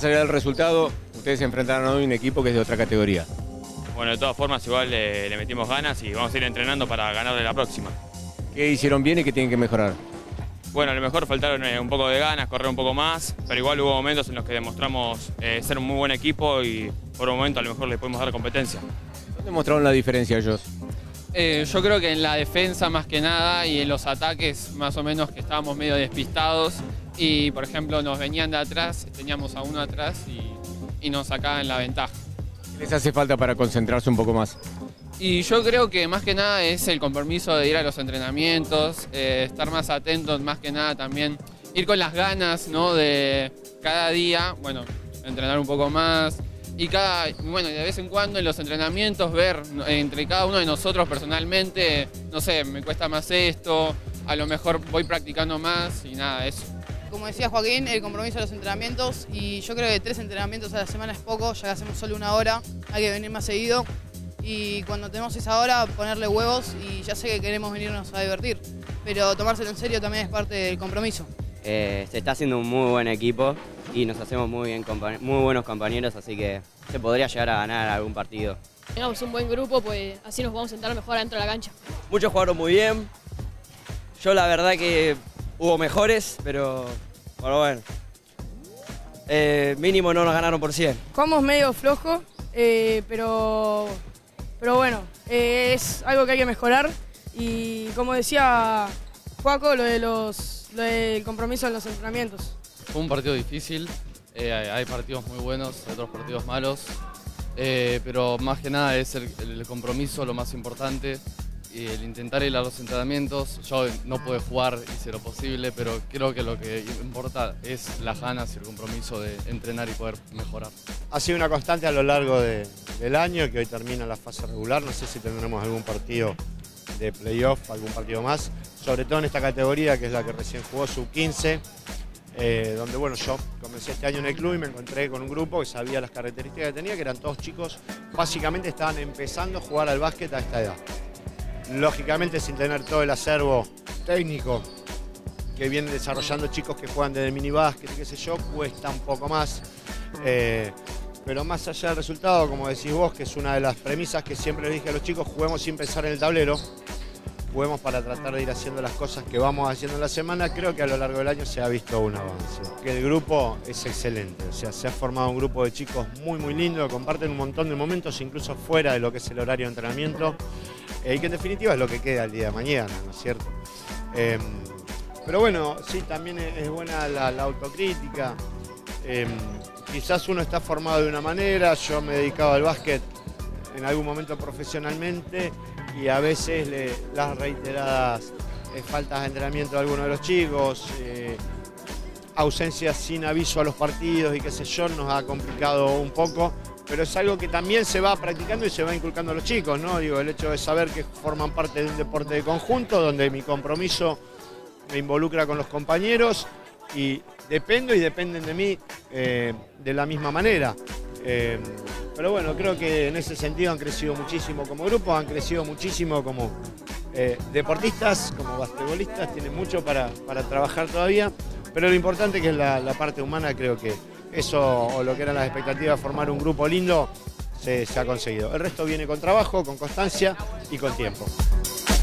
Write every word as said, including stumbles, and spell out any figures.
Más allá del resultado, ustedes se enfrentaron hoy a un equipo que es de otra categoría. Bueno, de todas formas igual le, le metimos ganas y vamos a ir entrenando para ganarle la próxima. ¿Qué hicieron bien y qué tienen que mejorar? Bueno, a lo mejor faltaron eh, un poco de ganas, correr un poco más, pero igual hubo momentos en los que demostramos eh, ser un muy buen equipo y por un momento a lo mejor le podemos dar competencia. ¿Dónde mostraron la diferencia ellos? Eh, yo creo que en la defensa más que nada y en los ataques más o menos que estábamos medio despistados y por ejemplo nos venían de atrás, teníamos a uno atrás y, y nos sacaban la ventaja. ¿Qué les hace falta para concentrarse un poco más? Y yo creo que más que nada es el compromiso de ir a los entrenamientos, eh, estar más atentos, más que nada también ir con las ganas, ¿no? De cada día, bueno, entrenar un poco más y cada, bueno, de vez en cuando en los entrenamientos ver entre cada uno de nosotros personalmente, no sé, me cuesta más esto, a lo mejor voy practicando más y nada, eso. Como decía Joaquín, el compromiso de los entrenamientos y yo creo que tres entrenamientos a la semana es poco, ya que hacemos solo una hora, hay que venir más seguido. Y cuando tenemos esa hora, ponerle huevos y ya sé que queremos venirnos a divertir, pero tomárselo en serio también es parte del compromiso. Eh, se está haciendo un muy buen equipo y nos hacemos muy, bien, muy buenos compañeros, así que se podría llegar a ganar algún partido. Tengamos un buen grupo, pues así nos vamos a sentar mejor adentro de la cancha. Muchos jugaron muy bien, yo la verdad que hubo mejores, pero, pero bueno, eh, mínimo no nos ganaron por cien. Jugamos medio flojo, eh, pero... Pero bueno, eh, es algo que hay que mejorar y como decía Joaco, lo, de los, lo del compromiso en los entrenamientos. Fue un partido difícil, eh, hay partidos muy buenos, otros partidos malos, eh, pero más que nada es el, el compromiso lo más importante y el intentar ir a los entrenamientos. Yo no pude jugar, hice lo posible, pero creo que lo que importa es las ganas y el compromiso de entrenar y poder mejorar. Ha sido una constante a lo largo de, del año, que hoy termina la fase regular. No sé si tendremos algún partido de playoff, algún partido más, sobre todo en esta categoría que es la que recién jugó, sub quince, eh, donde bueno, yo comencé este año en el club y me encontré con un grupo que sabía las características que tenía, que eran todos chicos, básicamente estaban empezando a jugar al básquet a esta edad. Lógicamente sin tener todo el acervo técnico que vienen desarrollando chicos que juegan desde el minibásquet y qué sé yo, cuesta un poco más. Eh, pero más allá del resultado, como decís vos, que es una de las premisas que siempre les dije a los chicos, juguemos sin pensar en el tablero, juguemos para tratar de ir haciendo las cosas que vamos haciendo en la semana. Creo que a lo largo del año se ha visto un avance, que el grupo es excelente, o sea, se ha formado un grupo de chicos muy muy lindo, que comparten un montón de momentos, incluso fuera de lo que es el horario de entrenamiento, eh, y que en definitiva es lo que queda el día de mañana, ¿no es cierto? Eh, pero bueno, sí, también es buena la, la autocrítica. Eh, quizás uno está formado de una manera, yo me he dedicado al básquet en algún momento profesionalmente y a veces le, las reiteradas eh, faltas de entrenamiento de algunos de los chicos, eh, ausencias sin aviso a los partidos y qué sé yo, nos ha complicado un poco, pero es algo que también se va practicando y se va inculcando a los chicos, ¿no? Digo, el hecho de saber que forman parte de un deporte de conjunto donde mi compromiso me involucra con los compañeros y dependo y dependen de mí eh, de la misma manera. Eh, pero bueno, creo que en ese sentido han crecido muchísimo como grupo, han crecido muchísimo como eh, deportistas, como basquetbolistas, tienen mucho para, para trabajar todavía, pero lo importante que es la, la parte humana, creo que eso, o lo que eran las expectativas, formar un grupo lindo, se, se ha conseguido. El resto viene con trabajo, con constancia y con tiempo.